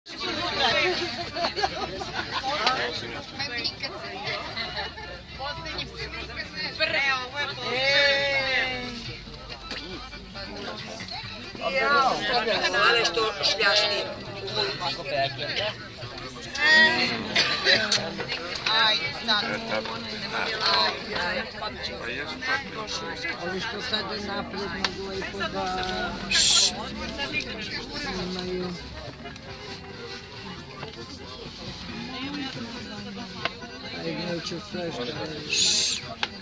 Ale što šljašti. Ovi što sad napred mogu i po da imaju. Aj, neću sve što je.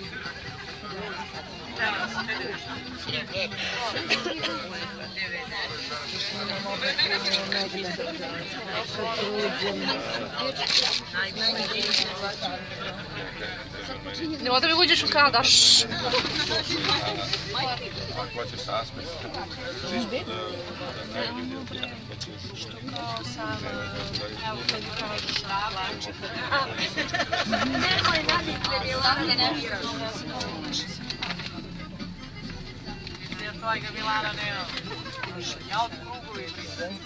Nemo da mi uđeš u kadar. Ako hoćeš saspis. Što kao sam, evo kad kažeš plače. Nemoj nadite Milana, ne viraš. Tvojega Milana nema. Ja od krugu vidim.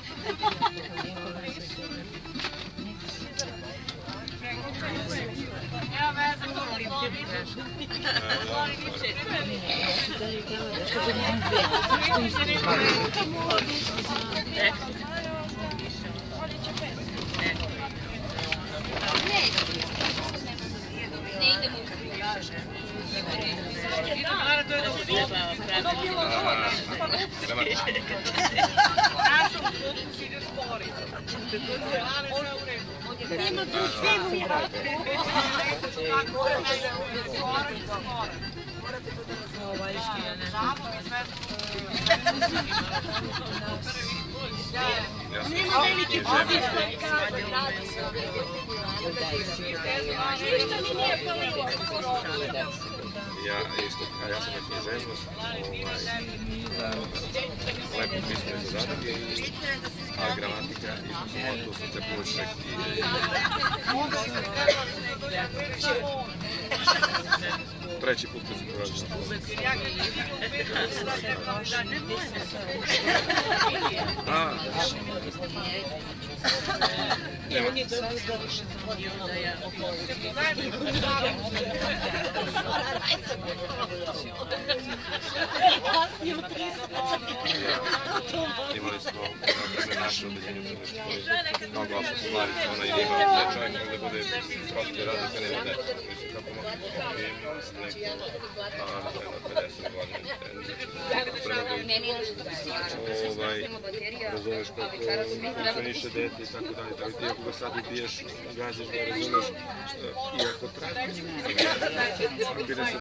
Nema veze, to Ne idemo u Nema tu svemu ja. Nema velike pozicije. Ništa mi nije palilo. Ja sam na književnost, lepo pismeni zadatak, a gramatika, isto sam tu sam se poček i treći put kad sam prorađen. Imali smo vreme naše odeljenje u srednjoj školi, mnogo opšte stvari su ona i ima da čovjek mogli bude prosti radnika, nema deca. Mislim, kako mogu biti neko, na 50 godina. Razumeš kako funkcioniše dete i tako dalje. Tako ti ako ga sad ubiješ, gađaš ga, razumeš, iako treba.